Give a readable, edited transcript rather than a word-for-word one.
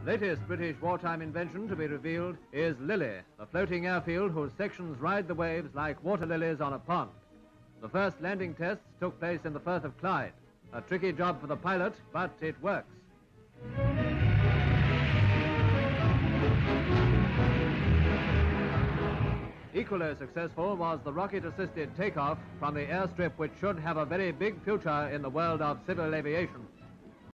Latest British wartime invention to be revealed is LILLY, the floating airfield whose sections ride the waves like water lilies on a pond. The first landing tests took place in the Firth of Clyde. A tricky job for the pilot, but it works. Equally successful was the rocket-assisted takeoff from the airstrip which should have a very big future in the world of civil aviation.